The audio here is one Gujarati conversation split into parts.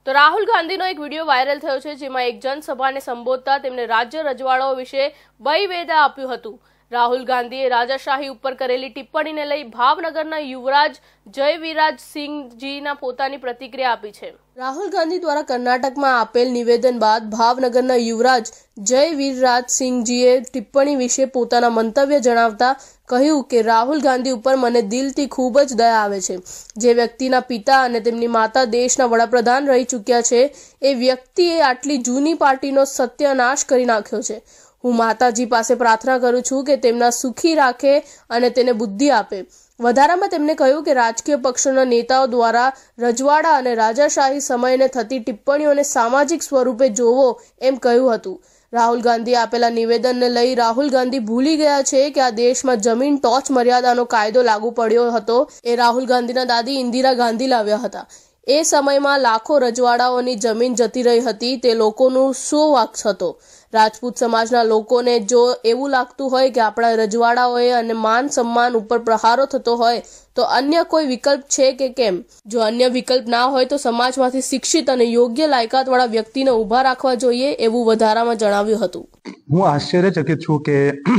તો રાહુલ ગાંધીનો એક વિડીયો વાયરલ થયો છે, જેમાં એક જનસભાને સંબોધતા તેમણે રાજ્ય રજવાડાઓ વિશે વૈવેદ્ય આપ્યું હતું. રાહુલ ગાંધીએ રાજાશાહી ઉપર કરેલી ટિપ્પણીને લઈ ભાવનગરના યુવરાજ જયવીરરાજસિંહજીના પોતાની પ્રતિક્રિયા આપી છે. રાહુલ ગાંધી દ્વારા કર્ણાટકમાં આપેલ નિવેદન બાદ ભાવનગરના યુવરાજ જયવીરરાજસિંહજીએ ટિપ્પણી વિશે પોતાના મંતવ્ય જણાવતા કહ્યું કે રાહુલ ગાંધી ઉપર મને દિલથી ખૂબ જ દયા આવે છે. જે વ્યક્તિના પિતા અને તેમની માતા દેશના વડાપ્રધાન રહી ચૂક્યા છે, એ વ્યક્તિએ આટલી જૂની પાર્ટીનો સત્યનાશ કરી નાખ્યો છે. હું માતાજી પાસે પ્રાર્થના કરું છું કે તેમના સુખી રાખે અને તેને બુદ્ધિ આપે. વધારામાં તેમણે કહ્યું કે રાજકીય પક્ષોના નેતાઓ દ્વારા રજવાડા અને રાજાશાહી સમયને થતી ટિપ્પણીઓને સામાજિક સ્વરૂપે જોવો એમ કહ્યું હતું. રાહુલ ગાંધીએ આપેલા નિવેદનને લઈ રાહુલ ગાંધી ભૂલી ગયા છે કે આ દેશમાં જમીન ટોચ મર્યાદાનો કાયદો લાગુ પડ્યો હતો એ રાહુલ ગાંધીના દાદી ઇન્દિરા ગાંધી લાવ્યા હતા. એ સમયમાં લાખો રજવાડાઓની જમીન જતી રહી હતી. તે લોકોનું શું વાંક હતો? રાજપૂત સમાજના લોકોને જો એવું લાગતું હોય કે આપણા રજવાડાઓએ અને માન સન્માન ઉપર પ્રહારો થતો હોય તો અન્ય કોઈ વિકલ્પ છે કે કેમ? જો અન્ય વિકલ્પ ના હોય તો સમાજમાંથી શિક્ષિત અને યોગ્ય લાયકાતવાળા વ્યક્તિને ઊભા રાખવા જોઈએ, એવું વધારામાં જણાવ્યું હતું. હું આશ્ચર્યચકિત છું કે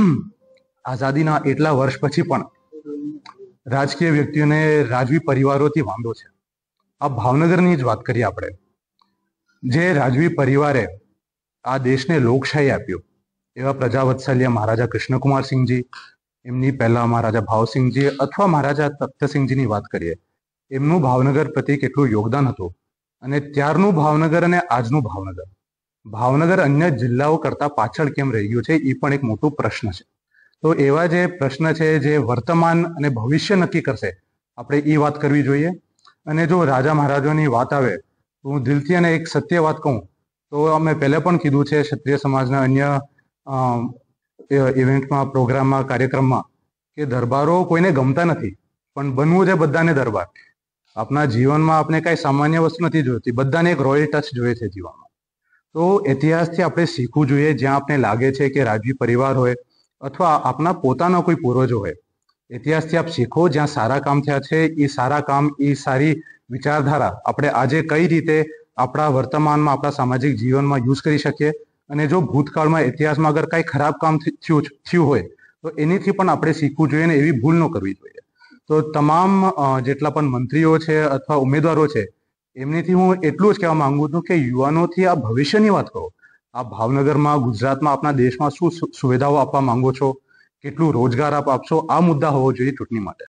આઝાદીના એટલા વર્ષ પછી પણ રાજકીય વ્યક્તિઓને રાજવી પરિવારોથી વાંધો છે. આ ભાવનગરની જ વાત કરીએ આપણે. જે રાજવી પરિવારે આ દેશને લોકશાહી આપ્યું એવા પ્રજાવત્સલ્ય મહારાજા કૃષ્ણકુમારસિંહજી, એમની પહેલા મહારાજા ભાવસિંહજી અથવા મહારાજા તખ્તસિંહજીની વાત કરીએ, એમનું ભાવનગર પ્રત્યે કેટલું યોગદાન હતું. અને ત્યારનું ભાવનગર અને આજનું ભાવનગર અન્ય જિલ્લાઓ કરતા પાછળ કેમ રહી ગયું છે, એ પણ એક મોટો પ્રશ્ન છે. તો એવા જે પ્રશ્ન છે જે વર્તમાન અને ભવિષ્ય નક્કી કરશે, આપણે એ વાત કરવી જોઈએ. અને જો રાજા મહારાજાની વાત આવે તો હું દિલથી અને એક સત્ય વાત કહું તો અમે પહેલે પણ કીધું છે ક્ષત્રિય સમાજના અન્ય ઇવેન્ટમાં, પ્રોગ્રામમાં, કાર્યક્રમમાં, કે દરબારો કોઈને ગમતા નથી, પણ બનવું છે બધાને દરબાર. આપણા જીવનમાં આપણે કાંઈ સામાન્ય વસ્તુ નથી જોઈતી, બધાને એક રોયલ ટચ જોઈએ છે જીવનમાં. તો ઇતિહાસથી આપણે શીખવું જોઈએ. જ્યાં આપણે લાગે છે કે રાજવી પરિવાર હોય અથવા આપણા પોતાના કોઈ પૂર્વજો હોય, ઇતિહાસથી આપ શીખો. જ્યાં સારા કામ થયા છે એ સારા કામ, એ સારી વિચારધારા આપણે આજે કઈ રીતે આપણા વર્તમાનમાં, આપણા સામાજિક જીવનમાં યુઝ કરી શકીએ. અને જો ભૂતકાળમાં, ઇતિહાસમાં અગર કાંઈ ખરાબ કામ થયું હોય તો એનીથી પણ આપણે શીખવું જોઈએ ને એવી ભૂલ ન કરવી જોઈએ. તો તમામ જેટલા પણ મંત્રીઓ છે અથવા ઉમેદવારો છે, એમનીથી હું એટલું જ કહેવા માંગુ છું કે યુવાનોથી આ ભવિષ્યની વાત કરો. આ ભાવનગરમાં, ગુજરાતમાં, આપણા દેશમાં શું સુવિધાઓ આપવા માંગો છો, કેટલું રોજગાર આપ આપશો, આ મુદ્દા હોવો જોઈએ ચૂંટણી માટે.